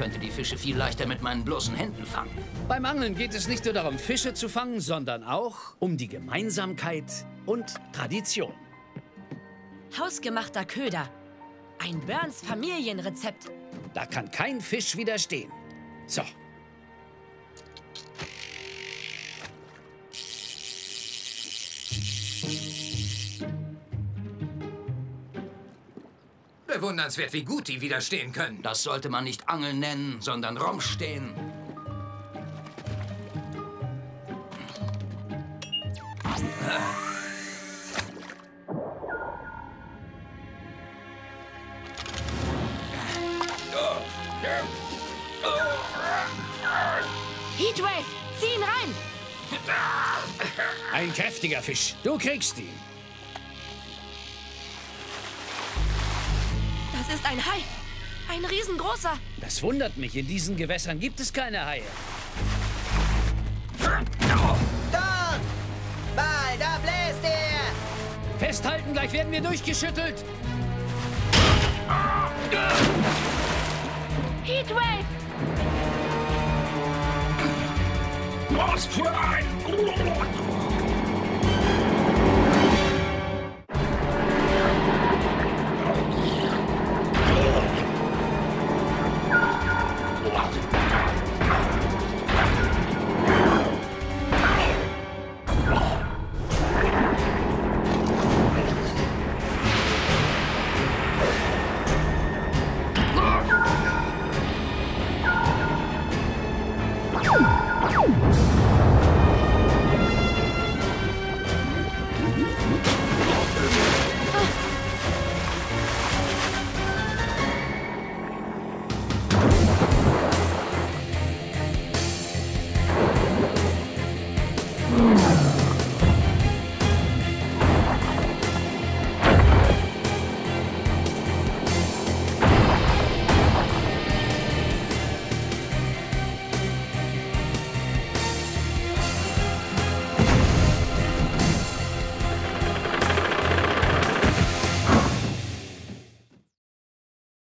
könnte die Fische viel leichter mit meinen bloßen Händen fangen. Beim Angeln geht es nicht nur darum, Fische zu fangen, sondern auch um die Gemeinsamkeit und Tradition. Hausgemachter Köder. Ein Burns Familienrezept. Da kann kein Fisch widerstehen. So. Bewundernswert, wie gut die widerstehen können. Das sollte man nicht Angeln nennen, sondern Rumstehen. Heatwave, zieh ihn rein! Ein kräftiger Fisch. Du kriegst ihn. Das ist ein Hai. Ein riesengroßer. Das wundert mich. In diesen Gewässern gibt es keine Haie. Dort! Ball, da bläst er! Festhalten, gleich werden wir durchgeschüttelt. Heatwave! Was für ein...